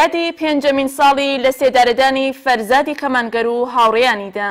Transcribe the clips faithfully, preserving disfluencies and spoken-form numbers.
بەیادی پێنجەمین ساڵی لە سێدارەدانی فەرزادی کەمانگەر و هاوڕێیانیدا.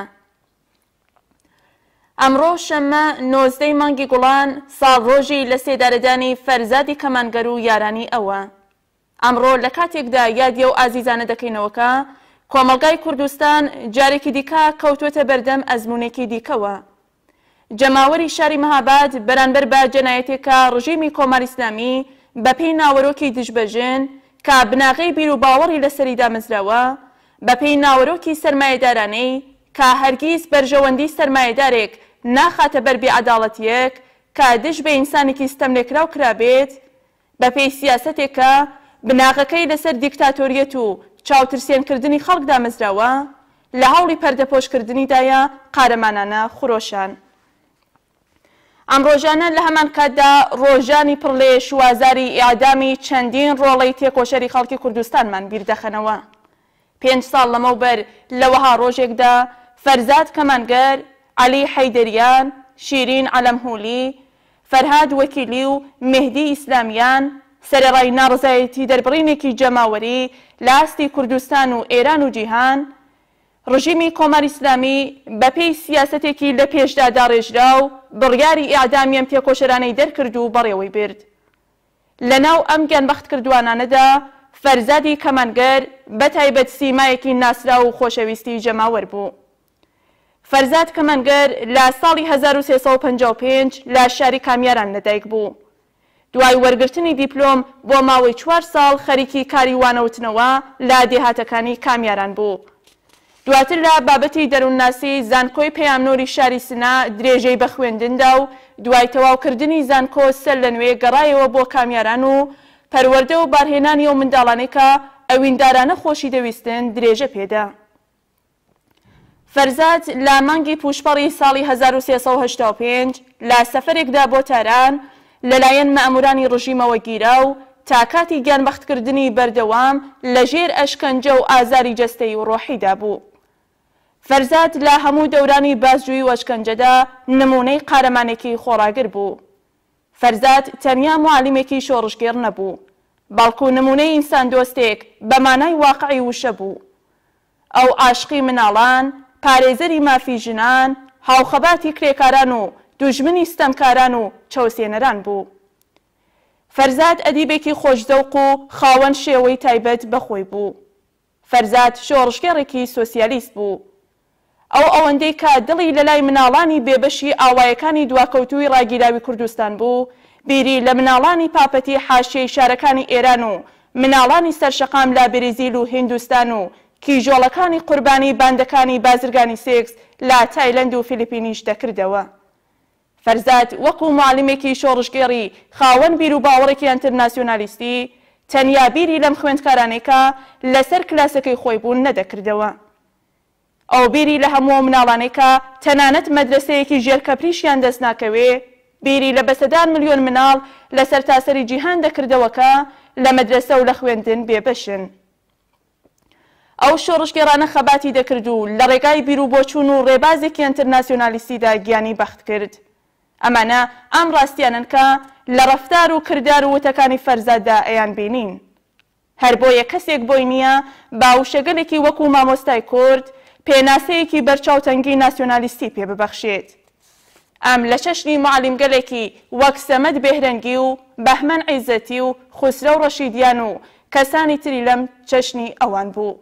ئەمڕۆ شەممە نۆزدەی مانگی گوڵان ساڵڕۆژی لە سێدارەدانی فەرزادی کەمانگەر و یارانی ئەوە. ئەمڕۆ لە کاتێکدا یادیە و ئازیزانە دەکەینەوەکە کۆمەلگای کوردستان جارێکی دیکە کەوتوێتە بەردەم ئەزموونێکی دیکەوە. جەماوەری شاری مەهاباد بەرامبەر بە جەنایەتێکە ڕژیمی کۆماری ئیسلامی بەپێی ناوەرۆکی دژبەژن کە بناغەی بیر و باوەڕی لەسەری دامەزراوە بەپێی ناوەرۆکی سەرمایەدارانەی کە هەرگیز بەرژەوەندی سەرمایەدارێک ناخاتە بەر بێعەداڵەتیەک کە دژ بە ئینسانێکی ستەملێکراو کرابێت بەپێی سیاسەتێکە بناغەکەی لەسەر دیکتاتۆریەت و چاوترسێنکردنی خەڵک دامەزراوە لە هەوڵی پەردەپۆشکردنیدایە قارەمانانە خۆرۆشان. ئەم ڕۆژانە لە هەمان کاتدا ڕۆژانی پڕ لێ شوازاری ئیعدامی چەندین ڕۆڵەی تێکۆشەری خەڵکی کوردستانمان بیردەخەنەوە. پێنج ساڵ لەمەوبەر لەوەها ڕۆژێکدا فەرزاد کەمانگەر، عەلی حەیدەریان، شیرین عەلەمهولی، فەرهاد وەکیلی و مێهدی ئیسلامیان سەرەڕای ناڕزایەتی دەربڕینێکی جەماوەری لە ئاستی کوردستان و ئێران و جیهان ڕژیمی کۆماری ئیسلامی بەپێی سیاسەتێکی لە پێشدا داڕێژرا و بڕیاری ئیعدامی ئەم تێکۆشەرانەی دەرکرد و بەڕێوەی برد. لەناو ئەم گیانبەخت کردوانانەدا فەرزادی کەمانگەر بەتایبەت سیمایەکی ناسرا و خۆشەویستی جەماوەر بوو. فەرزاد کەمانگەر لە ساڵی هەزار و سێسەد و پەنجا و پێنج لە شاری کامیاران لەدایک بوو. دوای وەرگرتنی دیپلۆم بۆ ماوەی چوار ساڵ خەریکی کاری وانەوتنەوە لە دێهاتەکانی کامیاران بوو. دواتر لە بابەتی دەروونناسی زانکۆی پەیامنۆری شاری سنا درێژەی بە خوێندندا و دوای تەواوکردنی زانکۆ سەر لە نوێ گەڕایەوە بۆ کامیاران و پەروەردە و بارهێنانی ئەو منداڵانەی کە ئەویندارانە خۆشی دەویستن درێژە پێدا. فەرزاد لە مانگی پوشپەڕی ساڵی هەزار و سێسەد و هەشتا و پێنج لە سەفەرێکدا بۆ تاران لەلایەن مەئەمورانی ڕژیمەوە گیرا و تا کاتی گیانبەختکردنی بەردەوام لەژێر ئەشکەنجە و ئازاری جەستەیی و ڕۆحیدا بوو. فەرزاد لە هەموو دەورانی بازجووی و ئەشکەنجەدا نمونەی قارەمانێکی خۆڕاگر بوو. فەرزاد تەنیا موعەلیمێکی شۆڕشگێڕ نەبوو، بەڵکو نمونەی ئینسان دۆستێک بە مانای واقعی وشە بوو. ئەو عاشقی مناڵان، پارێزەری مافی ژنان، هاوخەباتی کرێکاران و دوژمنی ستەمکاران و چەوسێنەران بوو. فەرزاد ئەدیبێکی خۆشزەوق و خاوەن شێوەی تایبەت بەخۆی بوو. فەرزاد شۆڕشگێڕێکی سۆسیالیست بوو. ئەو ئەوەندەی کە دڵی لە لای مناڵانی بێبەشی ئاوایەکانی دواکەوتووی ڕاگیراوی کوردستان بوو، بیری لە مناڵانی پاپەتی حاشیەی شارەکانی ئێران و مناڵانی سەرشەقام لە بریزیل و هیندوستان و کیژۆڵەکانی قوربانی باندەکانی بازرگانی سێکس لە تایلەند و فیلیپینیش دەکردەوە. فەرزاد وەکو معلمێکی شۆڕشگێڕی خاوەن بیر و باوەڕێکی ئەنتەرناسیۆنالیستی تەنیا بیری لەم خوێندکارانێکە لەسەر کلاسەکەی خۆی بوون نەدەکردەوە. ئەو بیری لە هەموو مناڵانێکە تەنانەت مەدرسەیەکی ژێرکەپریشیان دەست ناکەوێ، بیری لە بەسەدان ملیۆن مناڵ لە سەرتاسەری جیهان دەکردەوەکە لە مەدرسە و لە خوێندن بێبەشن. ئەو شۆڕشگێڕانە خەباتی دەکرد و لە ڕێگای بیر و بۆچوون و ڕێبازێکی ئەنتەرناسیۆنالیستیدا گیانی بەخت کرد. ئەمانە ئەم ڕاستیانن کە لە ڕەفتار و کردار و وتەکانی فەرزاددا ئەیان بینین. هەر بۆیە کەسێک بۆی نییە باوشەگەلێکی وەکو مامۆستای کورد پێناسەیەکی بەرچاوتەنگی ناسیۆنالیستی پێ ببەخشێت. ئەم لە چەشنی معلمگەلێکی وەک سەمەد بێهرەنگی و بەهمەن عیزەتی و خوسرە و ڕەشیدیان و کەسانی تری لەم چەشنی ئەوان بوو.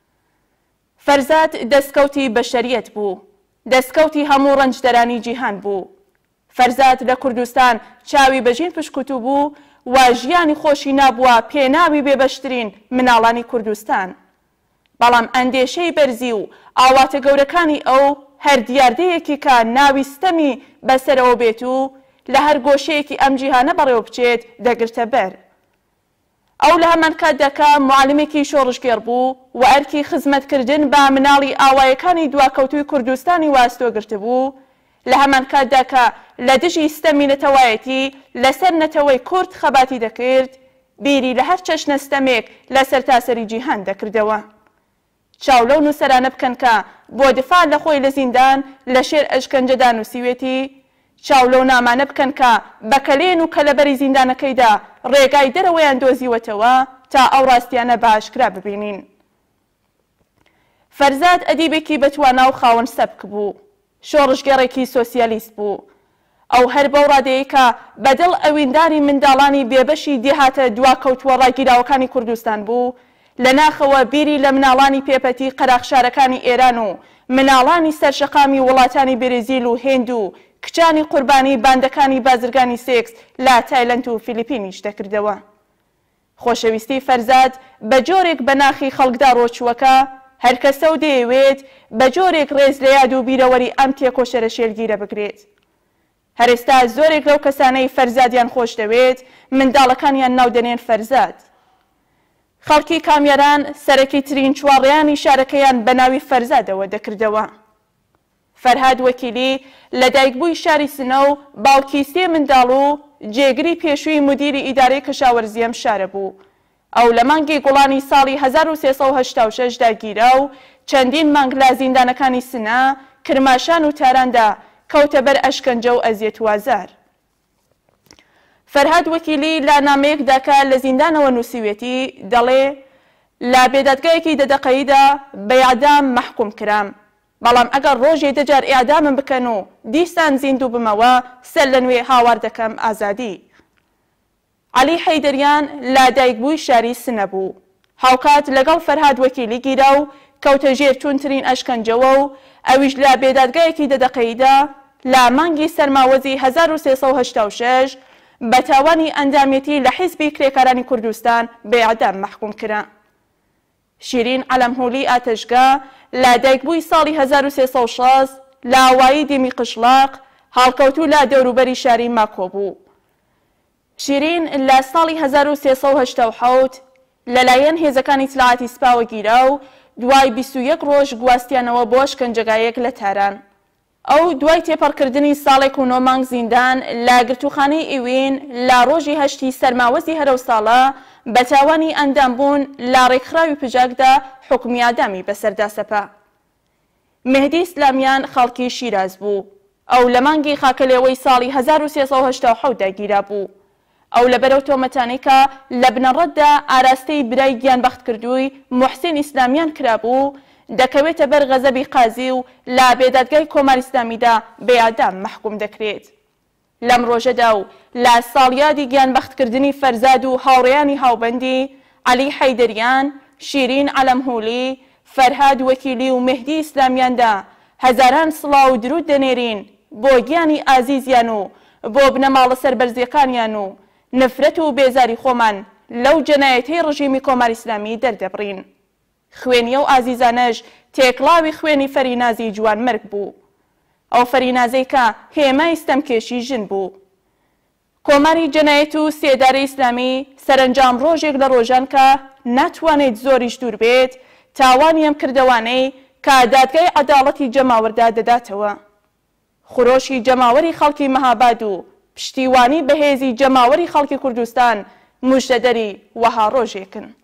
فەرزاد دەستکەوتی بەشەریەت بوو، دەستکەوتی هەموو ڕەنجدەرانی جیهان بوو. فەرزاد لە کوردستان چاوی بەژین پشکوتو بوو و ژیانی خۆشی نابووە پێناوی بێبەشترین مناڵانی کوردستان. بەڵام ئەندێشەی بەرزی و ئاواتە گەورەکانی ئەو هەر دیاردەیەکی کە ناوی ستەمی بەسەرەوە بێت و لە هەر گۆشەیەکی ئەم جیهانە بەڕێوە بچێت دەگرتە بەر. ئەو لە هەمان کاتدەکە معلمێکی شۆڕشگێڕ بوو و ئەرکی خزمەتکردن بە مناڵی ئاوایەکانی دواکەوتووی کوردستانی واستۆگرتە بوو، لە هەمان کاتدا کە لە دژی ستەمی نەتەوایەتی لەسەر نەتەوەی کورد خەباتی دەکرد، بیری لە هەر چەشنە ستەمێک لە سەرتاسەری جیهان دەکردەوە. چاو لەو نووسەرانە بکەن کە بۆ دفاع لە خۆی لە زیندان لە شێر ئەشکەنجەدا نووسیوێتی، چاو لەو نامانە بکەن کە بەکەلێن و کەلەبەری زیندانەکەیدا ڕێگای دەرەوەیان دۆزیوەتەوە تا ئەو ڕاستیانە باشکرا ببینین. فەرزاد ئەدیبێکی بەتوانا و خاوەن سەبک بوو، شۆڕژگەڕێکی سۆسیالیست بوو. ئەو هەر بەو ڕادەیە کە بەدڵ ئەوینداری منداڵانی بێبەشی دێهاتە دوا کەوتووە ڕاگیراوەکانی کوردستان بوو، لەناخەوە بیری لە مناڵانی پێپەتی قەراخشارەکانی ئێران و مناڵانی سەرشەقامی وڵاتانی برێزیل و هێند و کچانی قوربانی باندەکانی بازرگانی سێکس لە تایلەند و فیلیپینیش دەکردەوە. خۆشەویستی فەرزاد بە جۆرێک بە ناخی خەڵکدا ڕۆچووەکە هەر کەسە و دەیەوێت بە جۆرێک ڕێز لە یاد و بیرەوەری ئەم تێکۆشەرە شێلگیرە بگرێت. هەرێستا زۆرێک لەو کەسانەی فەرزادیان خۆش دەوێت منداڵەکانیان ناودەنێن فەرزاد. خەڵکی کامیاران سەرەکی ترین چوارڕێیانی شارەکەیان بە ناوی فەرزادەوە دەکردەوە. فەرهاد وەکیلی لە دایکبووی شاری سنە و باوکی سێ منداڵ و جێگری پێشووی مدیری ئیدارەی کەشاوەرزی ئەم شارە بوو. ئەو لە مانگی گوڵانی ساڵی هەزار و سێسەد و هەشتا و شەش داگیرا و چەندین مانگ لە زیندانەکانی سنە، کرماشان و تاراندا کەوتە بەر ئەشکەنجە و ئەزیەت و ئازار. فەرهاد وەکیلی لە نامەیەکدا کە لە زیندانەوە نووسیوێتی دەڵێ لە بێدادگایەکی دەدەقەییدا بە ئیعدام مەحکوم کرام، بەڵام ئەگەر ڕۆژێ دەجار ئیعدامم بکەن و دیسان زیندوو بمەوە سەر لە نوێ هاوار دەکەم ئازادی. عەلی حەیدەریان لە دایکبووی شاری سنە بوو، هاوکات لەگەڵ فەرهاد وەکیلی گیرا و کەوتە ژێر چوونترین ئەشکەنجەوە و ئەویش لە بێدادگایەکی دەدەقەییدا لە مانگی سەرماوەزی هەزار و سێسەد و هەشتا و شەش بە تاوانی ئەندامێتی لە حیزبی کرێکارانی کوردستان بە ئیعدام مەحکوم کرا. شیرین عەلەمهولی ئاتەشگا لە دایکبووی ساڵی هەزار و سێسەد و شەست لە ئاوایی دیمی قشلاق هاڵکەوتوو لە دەوروبەری شاری ماکۆ بوو. شیرین لە ساڵی هەزار و سێسەد و هەشتا و حەوت لەلایەن هێزەکانی ئیتلاعاتی سوپاوە گیرا و دوای بیست و یەک ڕۆژ گواستیانەوە بۆ شکنجەگایەک لە تاران. ئەو دوای تێپەڕکردنی ساڵێک و نۆ مانگ زیندان لە گرتوخانەی ئیوین لە ڕۆژی هەشتی سەرماوەزی هەرەو ساڵە بە تاوانی ئەندامبوون لە ڕێکخراوی پژاکدا حکمی ئەعدامی بەسەردا سەپا. مهدی ئیسلامیان خەڵکی شیراز بوو. ئەو لە مانگی خاکەلێوەی ساڵی هەزار و سێسەد و هەشتا و حەوت داگیرا بوو. ئەو لەبەرەو تۆمەتانەی کە لە بنەڕەتدا ئاراستەی برای گیانبەخت کردووی موحسین ئیسلامیان کرابوو دەکەوێتە بەر غەزەبی قازی و لە بێدادگای کۆماری ئیسلامیدا بە ئیعدام مەحکوم دەکرێت. لەم ڕۆژەدا و لە ساڵیادی گیانبەختکردنی فەرزاد و هاوڕێیانی هاوبەندی عەلی حەیدەریان، شیرین عەلەمهولی، فەرهاد وەکیلی و مهدی ئیسلامیاندا هەزاران سڵاو و درود دەنێرین بۆ گیانی ئازیزیان و بۆ بنەماڵە سەربەرزیەکانیان و نفرەت و بێزاری خۆمان لەو جەنایەتەی ڕژیمی کۆماری ئیسلامی دەردەبڕین. خوێنیە و ئازیزانەش تێکڵاوی خوێنی فەرینازی جوانمەرگ بوو، ئەو فەرینازەی کە هێمای ستەمکێشی ژن بوو. کۆماری جەنایەت و سێداری ئیسلامی سەرنجام ڕۆژێک لە ڕۆژان کە ناتوانێت زۆریش دوور بێت تاوانی ئەم کردەوانەی کە دادگای عەداڵەتی جەماوەردا دەداتەوە. خۆرۆشی جەماوەری خەڵکی مەهاباد و پشتیوانی بەهێزی جەماوەری خەڵکی کوردستان موژدەدەری وەها ڕۆژێکن.